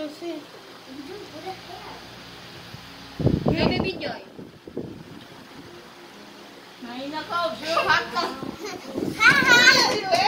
sí. Yo me vi rồi. Mày nó có chưa phát không?